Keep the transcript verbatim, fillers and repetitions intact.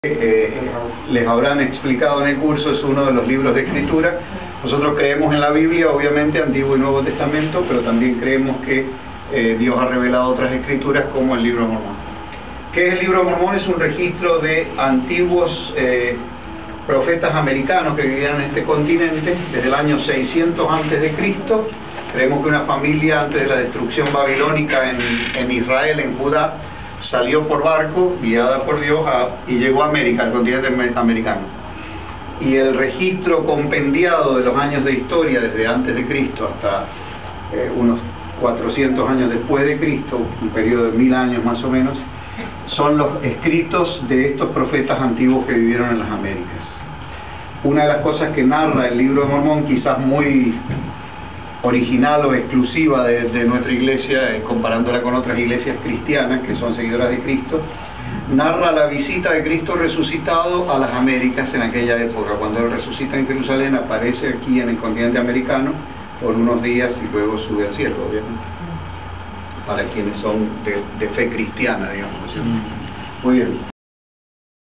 Eh, les habrán explicado en el curso, es uno de los libros de escritura. Nosotros creemos en la Biblia, obviamente, Antiguo y Nuevo Testamento, pero también creemos que eh, Dios ha revelado otras escrituras como el Libro de Mormón. ¿Qué es el Libro de Mormón? Es un registro de antiguos eh, profetas americanos que vivían en este continente desde el año seiscientos antes de Cristo. Creemos que una familia antes de la destrucción babilónica en, en Israel, en Judá, salió por barco, guiada por Dios, a, y llegó a América, al continente americano. Y el registro compendiado de los años de historia, desde antes de Cristo hasta eh, unos cuatrocientos años después de Cristo, un periodo de mil años más o menos, son los escritos de estos profetas antiguos que vivieron en las Américas. Una de las cosas que narra el Libro de Mormón, quizás muy original o exclusiva de, de nuestra iglesia, eh, comparándola con otras iglesias cristianas que son seguidoras de Cristo, narra la visita de Cristo resucitado a las Américas en aquella época. Cuando Él resucita en Jerusalén, aparece aquí en el continente americano por unos días y luego sube al cielo, obviamente, para quienes son de, de fe cristiana, digamos. Muy bien.